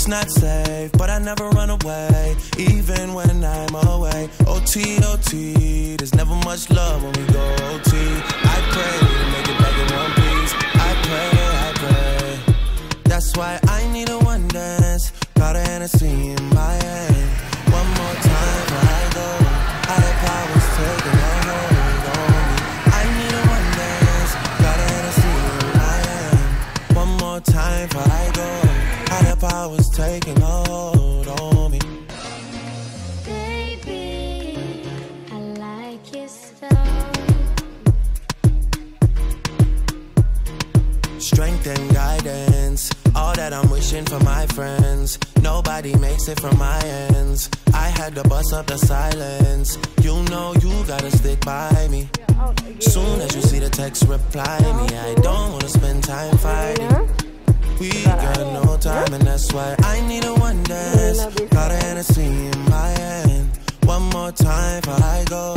it's not safe, but I never run away, even when I'm away. OT, OT, there's never much love when we go OT. I pray to make it back in one piece. I pray. That's why I need a one dance. Got a Hennessy in my hand. One more time before I go. Higher powers taking a hold on me. I need a one dance. Got a Hennessy in my hand. One more time before I go. Higher powers taking a hold on me. Baby, I like your so. Strength and guidance, all that I'm wishing for my friends. Nobody makes it from my ends. I had to bust up the silence. You know you gotta stick by me. Soon as you see the text, reply me. I don't wanna spend time fighting. We got no time, and that's why I need a one dance. Got a Hennessy in my hand. One more time before I go.